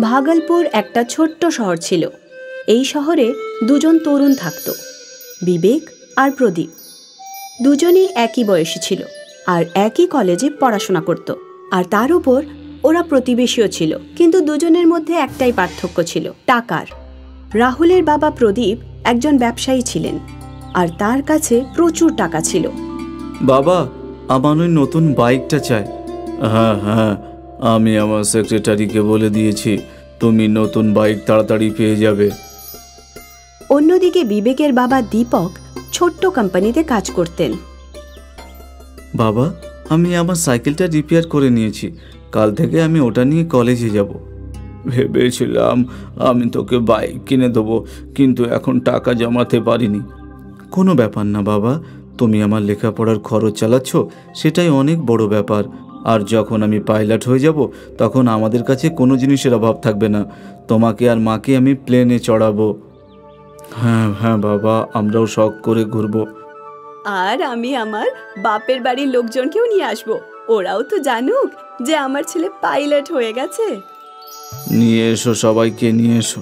ভাগলপুর একটা ছোট্ট শহর ছিল। এই শহরে দুজন তরুণ থাকত, বিবেক আর প্রদীপ। দুজনেই একই বয়সী ছিল আর একই কলেজে পড়াশোনা করত। আর তার উপর ওরা প্রতিবেশীও ছিল। কিন্তু দুজনের মধ্যে একটাই পার্থক্য ছিল, টাকার। রাহুলের বাবা প্রদীপ একজন ব্যবসায়ী ছিলেন আর তার কাছে প্রচুর টাকা ছিল। বাবা, আমার ওই নতুন বাইকটা চাই। হ্যাঁ হ্যাঁ, আমি আমার সেক্রেটারিকে বলে দিয়েছি, তুমি নতুন বাইক তাড়াতাড়ি পেয়ে যাবে। অন্যদিকে বিবেকের বাবা দীপক ছোট্ট কোম্পানিতে কাজ করতেন। বাবা, আমি আমার সাইকেলটা রিপেয়ার করে নিয়েছি, কাল থেকে আমি ওটা নিয়ে কলেজে যাব। ভেবেছিলাম আমি তোকে বাইক কিনে দেবো, কিন্তু এখন টাকা জমাতে পারিনি। কোনো ব্যাপার না বাবা, তুমি আমার লেখাপড়ার খরচ চালাচ্ছ, সেটাই অনেক বড় ব্যাপার। আর যখন আমি পাইলট হয়ে যাব, তখন আমাদের কাছে কোনো জিনিসের অভাব থাকবে না। তোমাকে আর মাকে আমি প্লেনে চড়াবো। হ্যাঁ হ্যাঁ বাবা, আমরাও শখ করে ঘুরবো। আর আমি আমার বাপের বাড়ির লোকজনকেও নিয়ে আসব, ওরাও তো জানুক যে আমার ছেলে পাইলট হয়ে গেছে। নিয়ে এসো, সবাইকে নিয়ে এসো।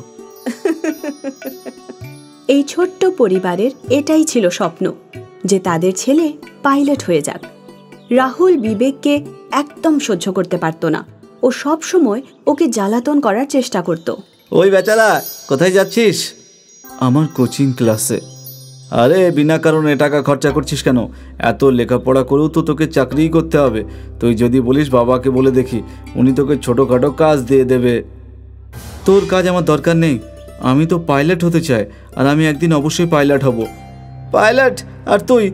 এই ছোট্ট পরিবারের এটাই ছিল স্বপ্ন, যে তাদের ছেলে পাইলট হয়ে যাক। রাহুল বিবেককে একদম সহ্য করতে পারত না। ও সব সময় ওকে জ্বালাতন করার চেষ্টা করত। ওই বেচারা, কোথায় যাচ্ছিস? আমার কোচিং ক্লাসে। আরে বিনা কারণে টাকা খরচা করছিস কেন? এত লেখাপড়া করেও তো তোকে চাকরিই করতে হবে। তুই যদি বলিস বাবাকে বলে দেখি, উনি তোকে ছোটোখাটো কাজ দিয়ে দেবে। তোর কাজ আমার দরকার নেই, আমি তো পাইলট হতে চাই, আর আমি একদিন অবশ্যই পাইলট হব। পাইলট? আর তুই?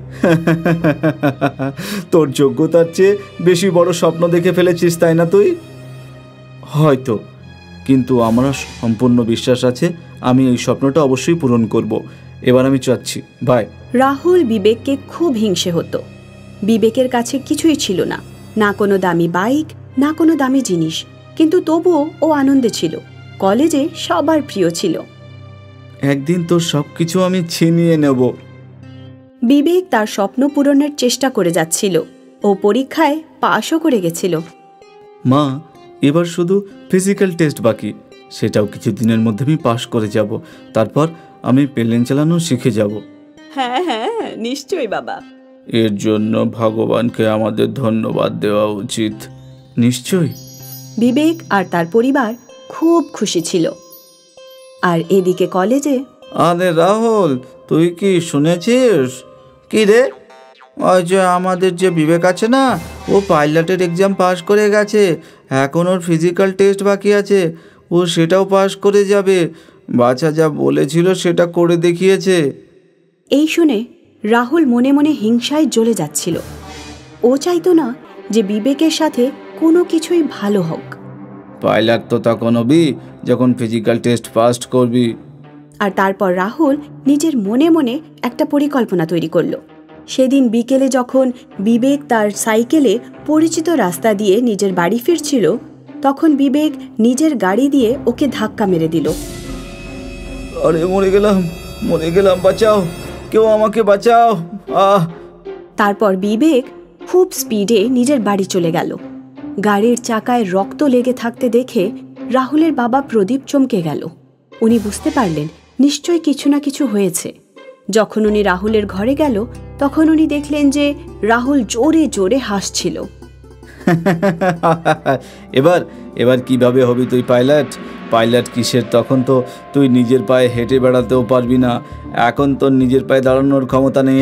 তোর যোগ্যতার চেয়ে বেশি বড় স্বপ্ন দেখে ফেলেছিস, তাই না তুই? হয়তো, কিন্তু আমার সম্পূর্ণ বিশ্বাস আছে আমি এই স্বপ্নটা অবশ্যই পূরণ করব। এবার আমি চাচ্ছি, বাই। রাহুল বিবেককে খুব হিংসে হতো। বিবেকের কাছে কিছুই ছিল না, না কোনো দামি বাইক, না কোনো দামি জিনিস, কিন্তু তবুও ও আনন্দে ছিল। কলেজে সবার প্রিয় ছিল। একদিন তোর সবকিছু আমি ছিনিয়ে নেব। বিবেক তার স্বপ্ন পূরণের চেষ্টা করে যাচ্ছিল। ও পরীক্ষায় পাশও করে গেছিল। মা, এবার শুধু ফিজিক্যাল টেস্ট বাকি, সেটাও কিছুদিনের মধ্যে আমি পাশ করে যাব। তারপর আমি প্লেন চালানো শিখে যাব। হ্যাঁ হ্যাঁ, নিশ্চয়ই বাবা। এর জন্য ভগবানকে আমাদের ধন্যবাদ দেওয়া উচিত। নিশ্চয়ই। বিবেক আর তার পরিবার খুব খুশি ছিল। আর এদিকে কলেজে, আরে রাহুল, তুই কি শুনেছিস? কি রে? ওই যে আমাদের যে বিবেক আছে না, ও পাইলটের এক্সাম পাশ করে গেছে। এখন ওর ফিজিক্যাল টেস্ট বাকি আছে, ও সেটাও পাশ করে যাবে। বাচ্চা যা বলেছিল সেটা করে দেখিয়েছে। এই শুনে রাহুল মনে মনে হিংসায় জ্বলে যাচ্ছিল। ও চাইতো না যে বিবেকের সাথে কোনো কিছুই ভালো হোক। পাইলট তো তখন হবি যখন ফিজিক্যাল টেস্ট পাস করবি। আর তারপর রাহুল নিজের মনে মনে একটা পরিকল্পনা তৈরি করলো। সেদিন বিকেলে যখন বিবেক তার সাইকেলে পরিচিত রাস্তা দিয়ে নিজের বাড়ি ফিরছিল, তখন বিবেক নিজের গাড়ি দিয়ে ওকে ধাক্কা মেরে দিল। আরে মরে গেলাম, বাঁচাও, কেউ আমাকে বাঁচাও। তারপর বিবেক খুব স্পিডে নিজের বাড়ি চলে গেল। গাড়ির চাকায় রক্ত লেগে থাকতে দেখে রাহুলের বাবা প্রদীপ চমকে গেল। উনি বুঝতে পারলেন নিশ্চয় কিছু না কিছু হয়েছে। যখন উনি রাহুলের ঘরে গেল, তখন উনি দেখলেন যে রাহুল জোরে জোরে হাসছিল। এবার কিভাবে হবি তুই পাইলট? পাইলট কিসের? তখন তো তুই নিজের পায়ে হেঁটে বেড়াতেও পারবি না, এখন তোর নিজের পায়ে দাঁড়ানোর ক্ষমতা নেই।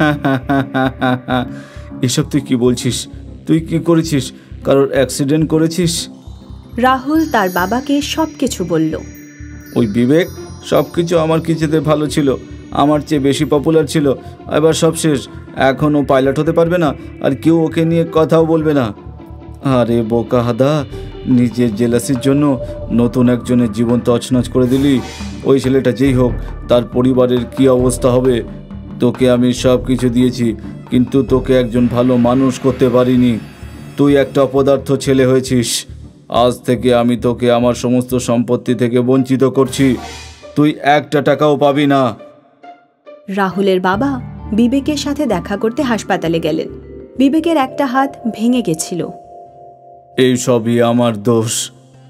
এসব তুই কি বলছিস? তুই কি করেছিস? কারোর অ্যাক্সিডেন্ট করেছিস? রাহুল তার বাবাকে সবকিছু বলল। ওই বিবেক সবকিছু আমার কিছুতে ভালো ছিল, আমার চেয়ে বেশি পপুলার ছিল, এবার সব শেষ। এখন ও পাইলট হতে পারবে না, আর কেউ ওকে নিয়ে কথাও বলবে না। আরে বোকা হাদা, নিজের জেলাসির জন্য নতুন একজনের জীবন তছনছ করে দিলি। ওই ছেলেটা যেই হোক, তার পরিবারের কি অবস্থা হবে? তোকে আমি সব কিছু দিয়েছি, কিন্তু তোকে একজন ভালো মানুষ করতে পারিনি। তুই একটা অপদার্থ ছেলে হয়েছিস। আজ থেকে আমি তোকে আমার সমস্ত সম্পত্তি থেকে বঞ্চিত করছি। তুই একটা টাকাও পাবি না। রাহুলের বাবা বিবেকের সাথে দেখা করতে হাসপাতালে গেলেন। বিবেকের একটা হাত ভেঙে গেছিল। এই সবই আমার দোষ।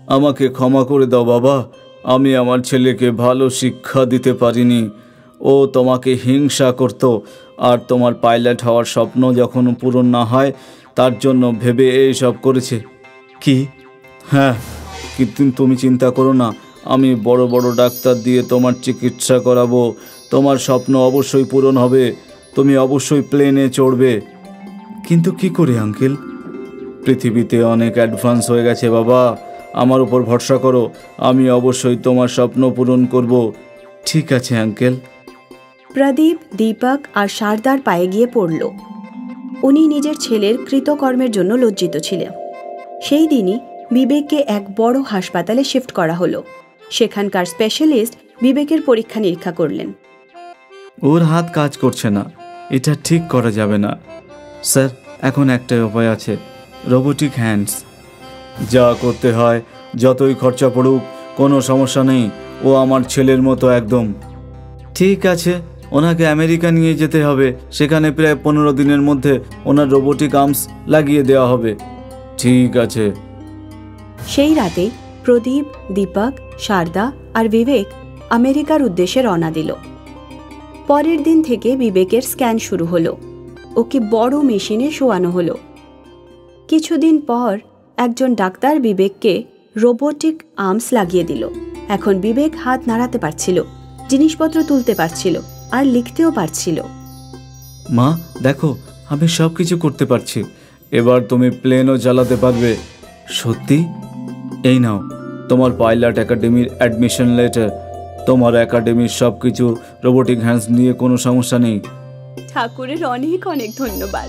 আমাকে ক্ষমা করে দাও বাবা, আমি আমার ছেলেকে ভালো শিক্ষা দিতে পারিনি। ও তোমাকে হিংসা করত, আর তোমার পাইলট হওয়ার স্বপ্ন যখন পূরণ না হয় তার জন্য ভেবে এইসব করেছে। কি? হ্যাঁ, কিন্তু তুমি চিন্তা করো না, আমি বড় বড় ডাক্তার দিয়ে তোমার চিকিৎসা করাবো। তোমার স্বপ্ন অবশ্যই পূরণ হবে, তুমি অবশ্যই প্লেনে চড়বে। কিন্তু কি করে আঙ্কেল? পৃথিবীতে অনেক অ্যাডভান্স হয়ে গেছে বাবা, আমার উপর ভরসা করো, আমি অবশ্যই তোমার স্বপ্ন পূরণ করব। ঠিক আছে আঙ্কেল। প্রদীপ, দীপক আর শারদার পায়ে গিয়ে পড়ল। উনি নিজের ছেলের কৃতকর্মের জন্য লজ্জিত ছিলেন। সেই দিনই বিবেককে এক বড় হাসপাতালে শিফট করা হলো। সেখানকার স্পেশালিস্ট বিবেকের পরীক্ষা নিরীক্ষা করলেন। ওর হাত কাজ করছে না, এটা ঠিক করা যাবে না স্যার। এখন একটাই উপায় আছে, রোবোটিক হ্যান্ডস। যা করতে হয়, যতই খরচা পড়ুক, কোনো সমস্যা নেই। ও আমার ছেলের মতো একদম। ঠিক আছে, ওনাকে আমেরিকা নিয়ে যেতে হবে। সেখানে প্রায় 15 দিনের মধ্যে ওনার রোবোটিক আর্মস লাগিয়ে দেওয়া হবে। ঠিক আছে। সেই রাতেই প্রদীপ, দীপক, শারদা আর বিবেক আমেরিকার উদ্দেশ্যে রওনা দিল। পরের দিন থেকে বিবেকের স্ক্যান শুরু হলো। ওকে বড় মেশিনে শোয়ানো হলো। কিছুদিন পর একজন ডাক্তার বিবেককে রোবোটিক আর্মস লাগিয়ে দিল। এখন বিবেক হাত নাড়াতে পারছিল, জিনিসপত্র তুলতে পারছিল আর লিখতেও পারছিল। মা দেখো, আমি সব কিছু করতে পারছি। এবার তুমি প্লেনও চালাতে পারবে। সত্যি? এই নাও তোমার পাইলট একাডেমির অ্যাডমিশন লেটার। তোমার একাডেমির সব কিছু রোবোটিক হ্যান্ডস নিয়ে কোনো সমস্যা নেই। ঠাকুরের অনেক অনেক ধন্যবাদ।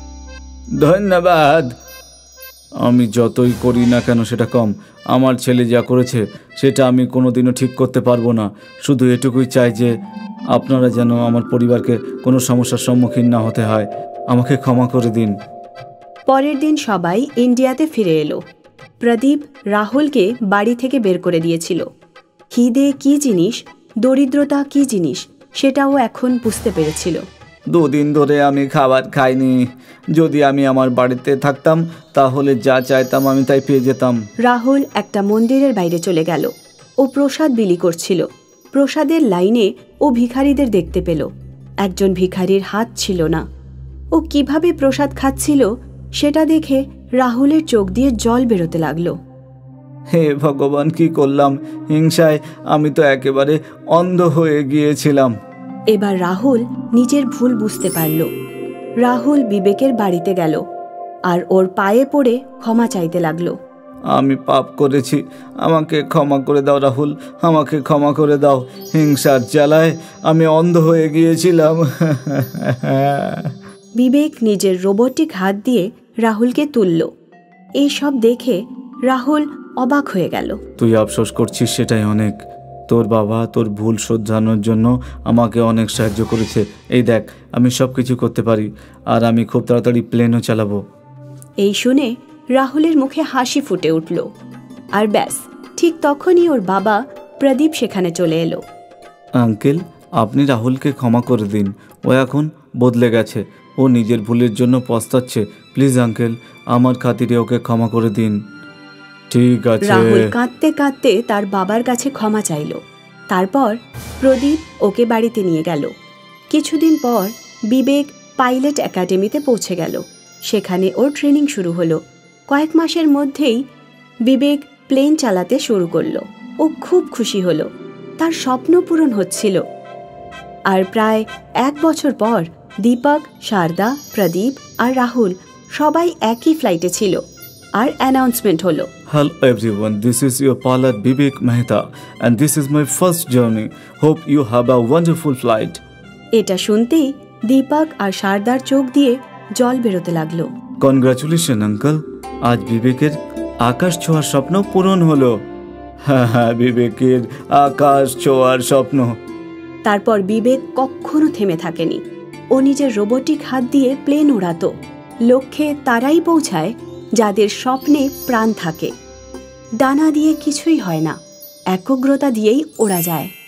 ধন্যবাদ। আমি যতই করি না কেন সেটা কম। আমার ছেলে যা করেছে সেটা আমি কোনোদিনও ঠিক করতে পারবো না। শুধু এটুকুই চাই যে আপনারা যেন আমার পরিবারকে কোনো সমস্যার সম্মুখীন না হতে হয়। আমাকে ক্ষমা করে দিন। পরের দিন সবাই ইন্ডিয়াতে ফিরে এলো। প্রদীপ রাহুলকে বাড়ি থেকে বের করে দিয়েছিল। খিদে কি জিনিস, দরিদ্রতা কি জিনিস, সেটাও এখন বুঝতে পেরেছিল। 2 দিন ধরে আমি খাবার খাইনি। যদি আমি আমার বাড়িতে থাকতাম তাহলে যা চাইতাম আমি তাই পেয়ে যেতাম। রাহুল একটা মন্দিরের বাইরে চলে গেল। ও প্রসাদ বিলি করছিল। প্রসাদের লাইনে ও ভিখারিদের দেখতে পেল। একজন ভিখারির হাত ছিল না। ও কিভাবে প্রসাদ খাচ্ছিল সেটা দেখে রাহুলের চোখ দিয়ে জল বেরোতে লাগলো। হে ভগবান, কি করলাম? হিংসায় আমি তো একেবারে অন্ধ হয়ে গিয়েছিলাম। এবার রাহুল নিজের ভুল বুঝতে পারল। রাহুল বিবেকের বাড়িতে গেল আর ওর পায়ে পড়ে ক্ষমা চাইতে লাগলো। আমি পাপ করেছি, আমাকে ক্ষমা করে দাও রাহুল, আমাকে ক্ষমা করে দাও। হিংসার জ্বালায় আমি অন্ধ হয়ে গিয়েছিলাম। বিবেক নিজের রোবটিক হাত দিয়ে রাহুলকে তুলল। এই সব দেখে রাহুল অবাক হয়ে গেল। তুই আফসোস করছিস সেটাই অনেক। তোর বাবা তোর ভুল শোধরানোর জন্য আমাকে অনেক সাহায্য করেছে। এই দেখ, আমি সব কিছু করতে পারি, আর আমি খুব তাড়াতাড়ি প্লেনও চালাবো। এই শুনে রাহুলের মুখে হাসি ফুটে উঠল। আর ব্যাস, ঠিক তখনই ওর বাবা প্রদীপ সেখানে চলে এলো। আঙ্কেল, আপনি রাহুলকে ক্ষমা করে দিন। ও এখন বদলে গেছে, ও নিজের ভুলের জন্য পস্তাচ্ছে। প্লিজ আঙ্কেল, আমার খাতিরে ওকে ক্ষমা করে দিন। ঠিক আছে। রাহুল কাঁদতে কাঁদতে তার বাবার কাছে ক্ষমা চাইল। তারপর প্রদীপ ওকে বাড়িতে নিয়ে গেল। কিছুদিন পর বিবেক পাইলট একাডেমিতে পৌঁছে গেল। সেখানে ওর ট্রেনিং শুরু হলো। কয়েক মাসের মধ্যেই বিবেক প্লেন চালাতে শুরু করলো। ও খুব খুশি হলো, তার স্বপ্ন পূরণ হচ্ছিল। আর প্রায় 1 বছর পর দীপক, শারদা, প্রদীপ আর রাহুল সবাই একই ফ্লাইটে ছিল। আর অ্যানাউন্সমেন্ট হলো, Hello everyone, this is your pilot Vivek Mehta and this is my first journey. Hope you have a wonderful flight. এটা শুনতেই দীপক আর শারদার চোখ দিয়ে জল বেরোতে লাগলো। Congratulations uncle, আজ বিবেকের আকাশ ছোঁয়ার স্বপ্ন পূরণ হলো। হ্যাঁ, বিবেকের আকাশ ছোঁয়ার স্বপ্ন। তারপর বিবেক কখনো থেমে থাকেনি। ও নিজের রোবটিক হাত দিয়ে প্লেন ওড়াতো। লক্ষ্যে তারাই পৌঁছায় যাদের স্বপ্নে প্রাণ থাকে। ডানা দিয়ে কিছুই হয় না, একগ্রতা দিয়েই ওড়া যায়।